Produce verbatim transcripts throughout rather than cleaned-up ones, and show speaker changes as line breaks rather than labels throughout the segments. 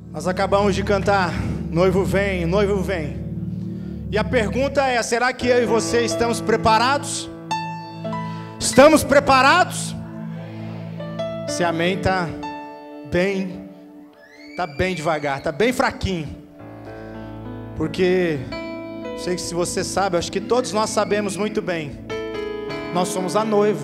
Nós acabamos de cantar Noivo vem, noivo vem. E a pergunta é, será que eu e você estamos preparados? Estamos preparados? Se amém está bem, está bem devagar, está bem fraquinho. Porque, sei que se você sabe, acho que todos nós sabemos muito bem, nós somos a noiva.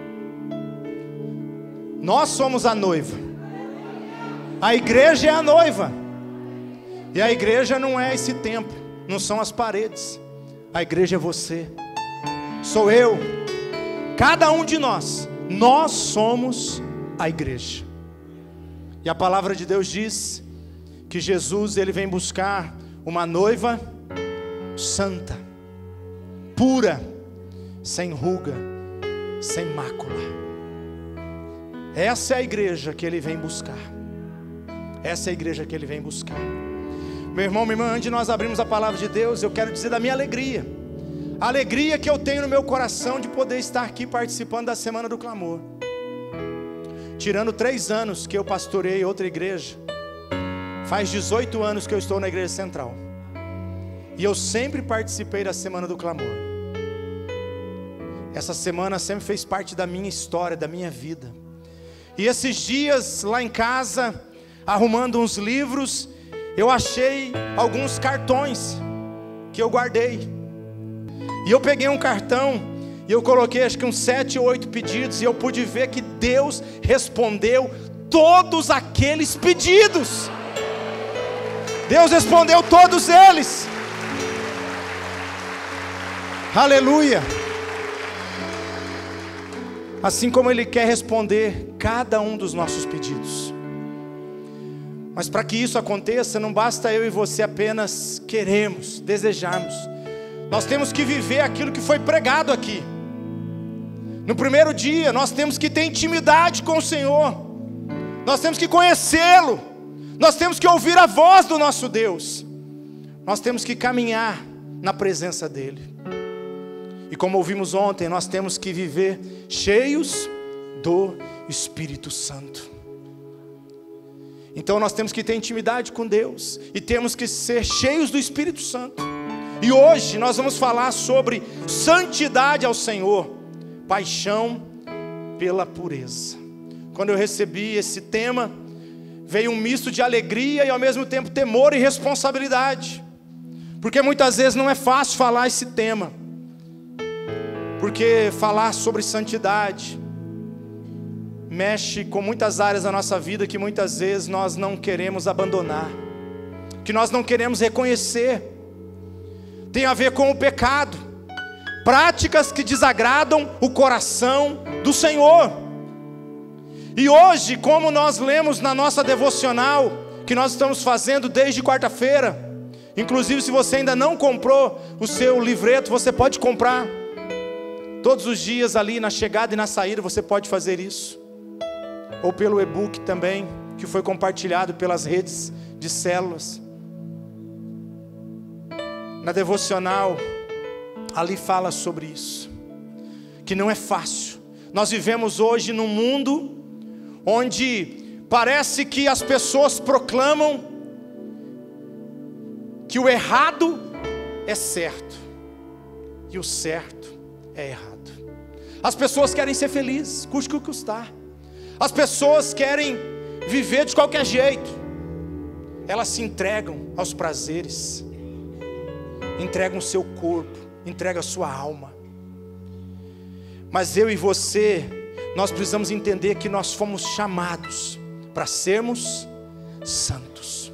Nós somos a noiva. A igreja é a noiva. E a igreja não é esse templo, não são as paredes. A igreja é você, sou eu, cada um de nós. Nós somos a igreja. E a palavra de Deus diz que Jesus, ele vem buscar uma noiva santa, pura, sem ruga, sem mácula. Essa é a igreja que ele vem buscar. Essa é a igreja que ele vem buscar. Meu irmão, minha irmã, antes de nós abrirmos a palavra de Deus, eu quero dizer da minha alegria. A alegria que eu tenho no meu coração de poder estar aqui participando da Semana do Clamor. Tirando três anos que eu pastorei outra igreja, faz dezoito anos que eu estou na igreja central. E eu sempre participei da Semana do Clamor. Essa semana sempre fez parte da minha história, da minha vida. E esses dias lá em casa, arrumando uns livros, eu achei alguns cartões que eu guardei. E eu peguei um cartão e eu coloquei acho que uns sete ou oito pedidos. E eu pude ver que Deus respondeu todos aqueles pedidos. Deus respondeu todos eles. Aleluia. Assim como Ele quer responder cada um dos nossos pedidos. Mas para que isso aconteça, não basta eu e você apenas queremos, desejarmos. Nós temos que viver aquilo que foi pregado aqui. No primeiro dia, nós temos que ter intimidade com o Senhor. Nós temos que conhecê-lo. Nós temos que ouvir a voz do nosso Deus. Nós temos que caminhar na presença dEle. E como ouvimos ontem, nós temos que viver cheios do Espírito Santo. Então nós temos que ter intimidade com Deus e temos que ser cheios do Espírito Santo. E hoje nós vamos falar sobre santidade ao Senhor, paixão pela pureza. Quando eu recebi esse tema, veio um misto de alegria e ao mesmo tempo temor e responsabilidade. Porque muitas vezes não é fácil falar esse tema. Porque falar sobre santidade mexe com muitas áreas da nossa vida que muitas vezes nós não queremos abandonar, que nós não queremos reconhecer. Tem a ver com o pecado, práticas que desagradam o coração do Senhor. E hoje, como nós lemos na nossa devocional, que nós estamos fazendo desde quarta-feira, inclusive se você ainda não comprou o seu livreto, você pode comprar. Todos os dias ali na chegada e na saída você pode fazer isso. Ou pelo e-book também, que foi compartilhado pelas redes de células. Na devocional, ali fala sobre isso. Que não é fácil. Nós vivemos hoje num mundo onde parece que as pessoas proclamam que o errado é certo e o certo é errado. As pessoas querem ser felizes, custe o que custar. As pessoas querem viver de qualquer jeito. Elas se entregam aos prazeres, entregam o seu corpo, entregam a sua alma. Mas eu e você, nós precisamos entender que nós fomos chamados para sermos santos.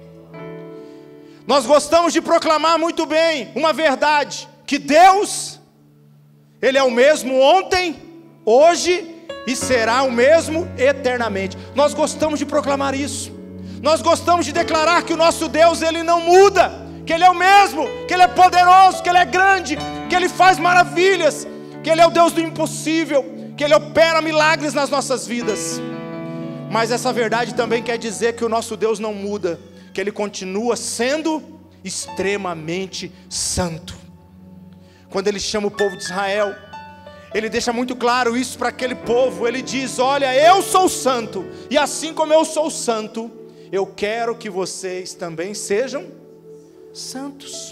Nós gostamos de proclamar muito bem uma verdade, que Deus, Ele é o mesmo ontem, hoje e será o mesmo eternamente. Nós gostamos de proclamar isso. Nós gostamos de declarar que o nosso Deus, Ele não muda, que Ele é o mesmo, que Ele é poderoso, que Ele é grande, que Ele faz maravilhas, que Ele é o Deus do impossível, que Ele opera milagres nas nossas vidas. Mas essa verdade também quer dizer que o nosso Deus não muda, que Ele continua sendo extremamente santo. Quando Ele chama o povo de Israel, Ele deixa muito claro isso para aquele povo. Ele diz: olha, eu sou santo, e assim como eu sou santo, eu quero que vocês também sejam santos.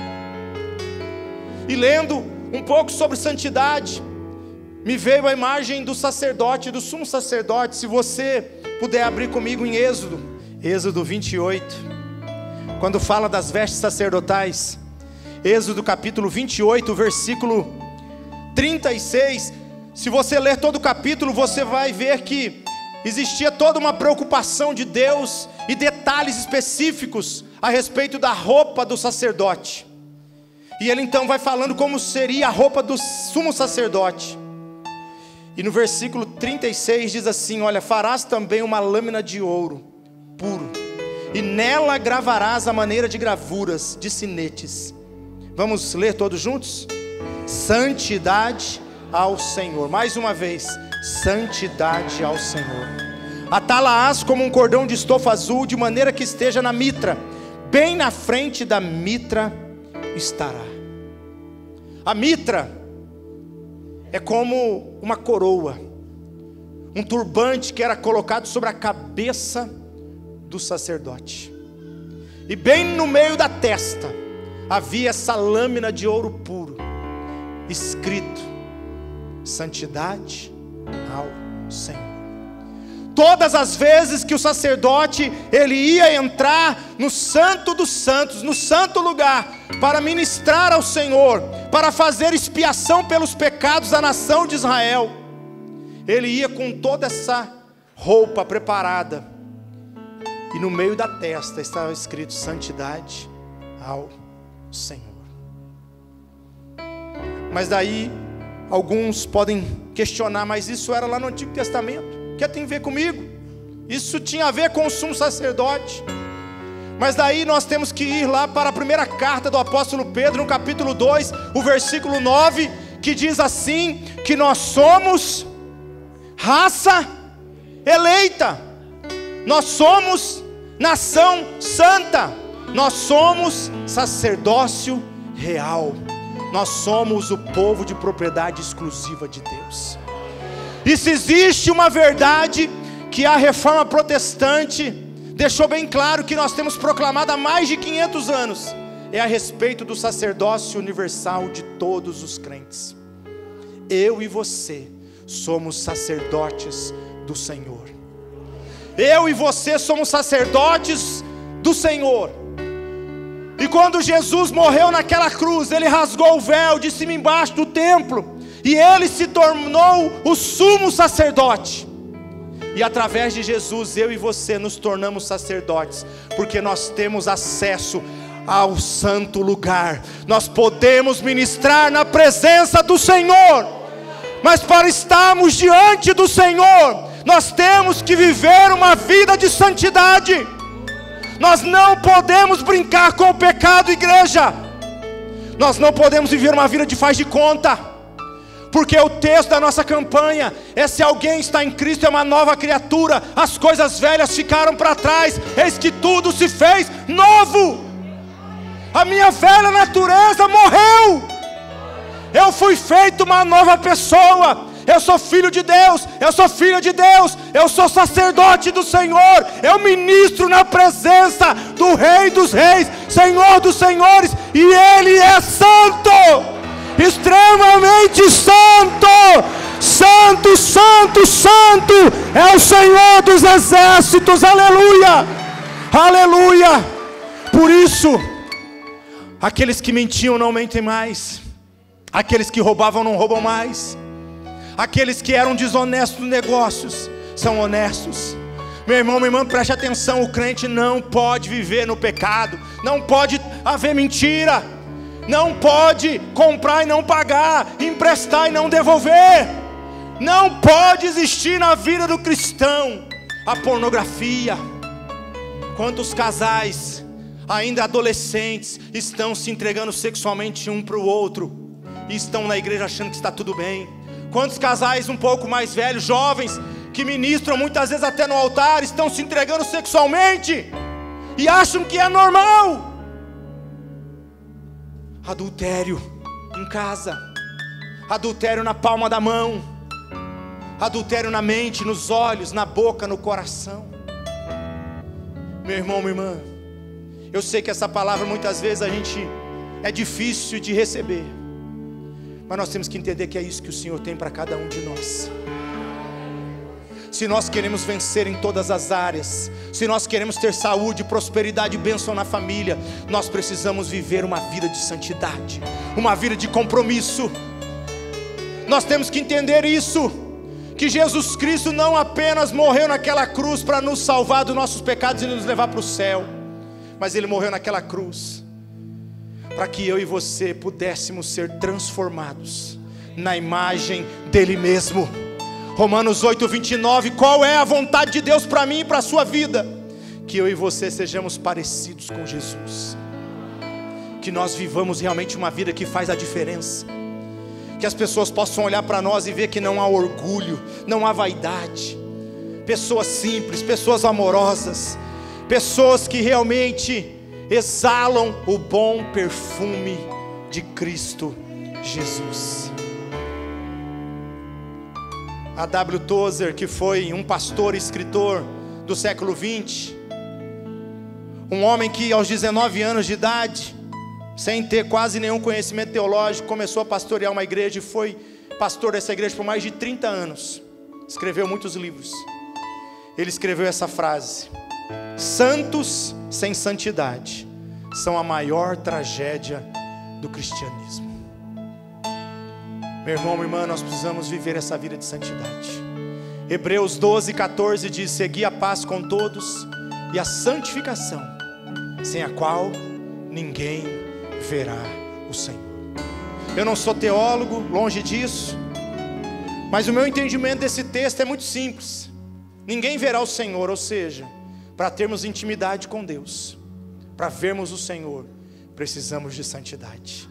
E lendo um pouco sobre santidade, me veio a imagem do sacerdote, do sumo sacerdote. Se você puder abrir comigo em Êxodo, Êxodo vinte e oito, quando fala das vestes sacerdotais, Êxodo capítulo vinte e oito, versículo trinta e seis, se você ler todo o capítulo, você vai ver que existia toda uma preocupação de Deus e detalhes específicos a respeito da roupa do sacerdote. E ele então vai falando como seria a roupa do sumo sacerdote. E no versículo trinta e seis diz assim: olha, farás também uma lâmina de ouro puro, e nela gravarás a maneira de gravuras de sinetes. Vamos ler todos juntos? Santidade ao Senhor. Mais uma vez, santidade ao Senhor. Atá-la-ás como um cordão de estofa azul, de maneira que esteja na mitra, bem na frente da mitra estará. A mitra é como uma coroa, um turbante que era colocado sobre a cabeça do sacerdote, e bem no meio da testa havia essa lâmina de ouro puro, escrito: santidade ao Senhor. Todas as vezes que o sacerdote ele ia entrar no santo dos santos, no santo lugar, para ministrar ao Senhor, para fazer expiação pelos pecados da nação de Israel, ele ia com toda essa roupa preparada, e no meio da testa estava escrito: santidade ao Senhor. Mas daí alguns podem questionar: mas isso era lá no Antigo Testamento, o que tem a ver comigo? Isso tinha a ver com o sumo sacerdote. Mas daí nós temos que ir lá para a primeira carta do apóstolo Pedro, no capítulo dois, o versículo nove, que diz assim: que nós somos raça eleita, nós somos nação santa, nós somos sacerdócio real, nós somos o povo de propriedade exclusiva de Deus. E se existe uma verdade que a reforma protestante deixou bem claro, que nós temos proclamado há mais de quinhentos anos, é a respeito do sacerdócio universal de todos os crentes. Eu e você somos sacerdotes do Senhor. Eu e você somos sacerdotes do Senhor. E quando Jesus morreu naquela cruz, ele rasgou o véu de cima embaixo do templo, e ele se tornou o sumo sacerdote. E através de Jesus, eu e você nos tornamos sacerdotes, porque nós temos acesso ao santo lugar. Nós podemos ministrar na presença do Senhor. Mas para estarmos diante do Senhor, nós temos que viver uma vida de santidade. Nós não podemos brincar com o pecado, igreja. Nós não podemos viver uma vida de faz de conta. Porque o texto da nossa campanha é: se alguém está em Cristo, é uma nova criatura, as coisas velhas ficaram para trás, eis que tudo se fez novo. A minha velha natureza morreu, eu fui feito uma nova pessoa. Eu sou filho de Deus, eu sou filha de Deus, eu sou sacerdote do Senhor, eu ministro na presença do Rei dos Reis, Senhor dos Senhores, e Ele é santo, extremamente santo, santo, santo, santo, é o Senhor dos exércitos, aleluia, aleluia. Por isso, aqueles que mentiam não mentem mais, aqueles que roubavam não roubam mais, aqueles que eram desonestos nos negócios são honestos. Meu irmão, minha irmã, preste atenção: o crente não pode viver no pecado, não pode haver mentira, não pode comprar e não pagar, emprestar e não devolver. Não pode existir na vida do cristão a pornografia. Quantos casais, ainda adolescentes, estão se entregando sexualmente um para o outro e estão na igreja achando que está tudo bem? Quantos casais um pouco mais velhos, jovens, que ministram muitas vezes até no altar, estão se entregando sexualmente e acham que é normal? Adultério em casa, adultério na palma da mão, adultério na mente, nos olhos, na boca, no coração. Meu irmão, minha irmã, eu sei que essa palavra muitas vezes a gente é difícil de receber, mas nós temos que entender que é isso que o Senhor tem para cada um de nós. Se nós queremos vencer em todas as áreas, se nós queremos ter saúde, prosperidade e bênção na família, nós precisamos viver uma vida de santidade, uma vida de compromisso. Nós temos que entender isso, que Jesus Cristo não apenas morreu naquela cruz para nos salvar dos nossos pecados e nos levar para o céu, mas Ele morreu naquela cruz para que eu e você pudéssemos ser transformados na imagem dEle mesmo. Romanos oito, vinte e nove, qual é a vontade de Deus para mim e para a sua vida? Que eu e você sejamos parecidos com Jesus, que nós vivamos realmente uma vida que faz a diferença, que as pessoas possam olhar para nós e ver que não há orgulho, não há vaidade, pessoas simples, pessoas amorosas, pessoas que realmente exalam o bom perfume de Cristo Jesus. A W Tozer, que foi um pastor e escritor do século vinte, um homem que aos dezenove anos de idade, sem ter quase nenhum conhecimento teológico, começou a pastorear uma igreja e foi pastor dessa igreja por mais de trinta anos, escreveu muitos livros. Ele escreveu essa frase: santos sem santidade são a maior tragédia do cristianismo. Meu irmão, minha irmã, nós precisamos viver essa vida de santidade. Hebreus doze, quatorze diz: segui a paz com todos e a santificação, sem a qual ninguém verá o Senhor. Eu não sou teólogo, longe disso, mas o meu entendimento desse texto é muito simples. Ninguém verá o Senhor, ou seja, para termos intimidade com Deus, para vermos o Senhor, precisamos de santidade.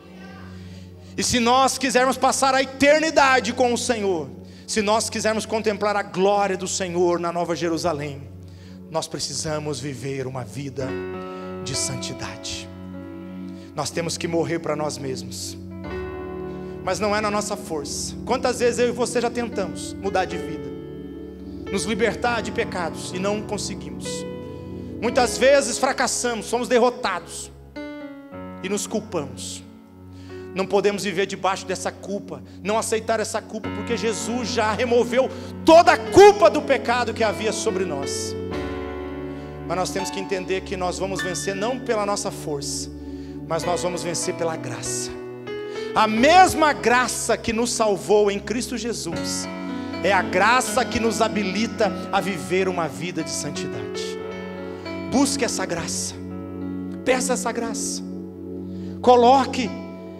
E se nós quisermos passar a eternidade com o Senhor, se nós quisermos contemplar a glória do Senhor na Nova Jerusalém, nós precisamos viver uma vida de santidade. Nós temos que morrer para nós mesmos, mas não é na nossa força. Quantas vezes eu e você já tentamos mudar de vida, nos libertar de pecados e não conseguimos. Muitas vezes fracassamos, somos derrotados e nos culpamos. Não podemos viver debaixo dessa culpa, não aceitar essa culpa, porque Jesus já removeu toda a culpa do pecado que havia sobre nós. Mas nós temos que entender que nós vamos vencer não pela nossa força, mas nós vamos vencer pela graça. A mesma graça que nos salvou em Cristo Jesus é a graça que nos habilita a viver uma vida de santidade. Busque essa graça, peça essa graça, coloque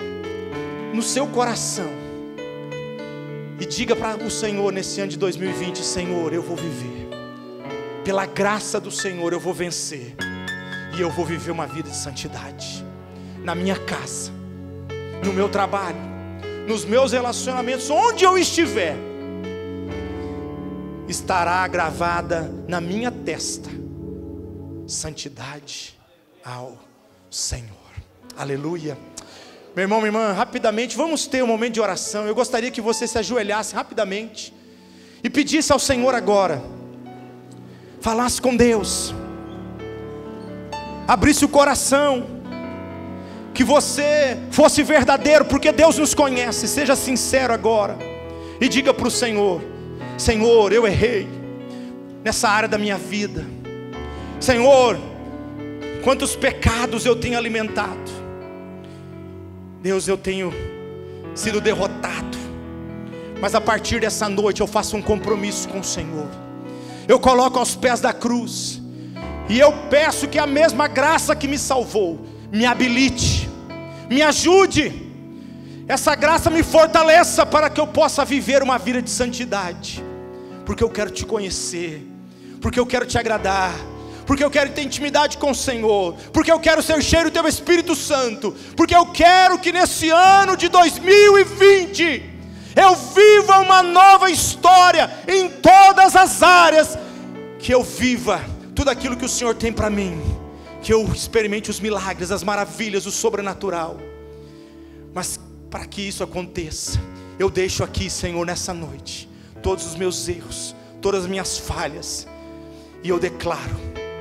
no seu coração e diga para o Senhor nesse ano de dois mil e vinte: Senhor, eu vou viver, pela graça do Senhor eu vou vencer, e eu vou viver uma vida de santidade, na minha casa, no meu trabalho, nos meus relacionamentos, onde eu estiver, estará gravada na minha testa: santidade ao Senhor. Aleluia. Meu irmão, minha irmã, rapidamente vamos ter um momento de oração. Eu gostaria que você se ajoelhasse rapidamente e pedisse ao Senhor agora, falasse com Deus, abrisse o coração, que você fosse verdadeiro, porque Deus nos conhece. Seja sincero agora e diga para o Senhor: Senhor, eu errei nessa área da minha vida. Senhor, quantos pecados eu tenho alimentado. Deus, eu tenho sido derrotado, mas a partir dessa noite eu faço um compromisso com o Senhor. Eu coloco aos pés da cruz e eu peço que a mesma graça que me salvou me habilite, me ajude, essa graça me fortaleça para que eu possa viver uma vida de santidade, porque eu quero te conhecer, porque eu quero te agradar, porque eu quero ter intimidade com o Senhor, porque eu quero ser cheio do Teu Espírito Santo, porque eu quero que nesse ano de dois mil e vinte eu viva uma nova história em todas as áreas, que eu viva tudo aquilo que o Senhor tem para mim, que eu experimente os milagres, as maravilhas, o sobrenatural. Mas para que isso aconteça, eu deixo aqui, Senhor, nessa noite, todos os meus erros, todas as minhas falhas, e eu declaro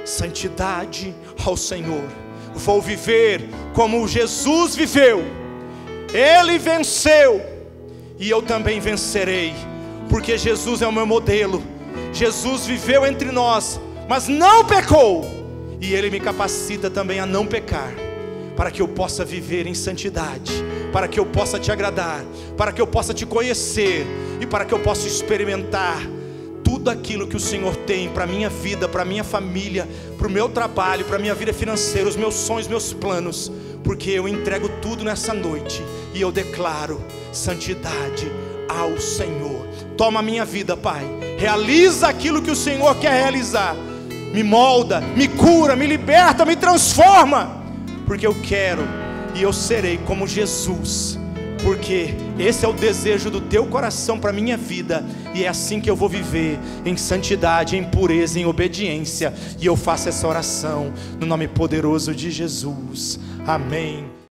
santidade ao Senhor. Vou viver como Jesus viveu. Ele venceu e eu também vencerei, porque Jesus é o meu modelo. Jesus viveu entre nós, mas não pecou, e Ele me capacita também a não pecar, para que eu possa viver em santidade, para que eu possa te agradar, para que eu possa te conhecer e para que eu possa experimentar tudo aquilo que o Senhor tem para a minha vida, para a minha família, para o meu trabalho, para a minha vida financeira, os meus sonhos, meus planos, porque eu entrego tudo nessa noite e eu declaro santidade ao Senhor. Toma a minha vida, Pai, realiza aquilo que o Senhor quer realizar, me molda, me cura, me liberta, me transforma, porque eu quero e eu serei como Jesus, porque esse é o desejo do teu coração para a minha vida, e é assim que eu vou viver, em santidade, em pureza, em obediência, e eu faço essa oração no nome poderoso de Jesus, amém.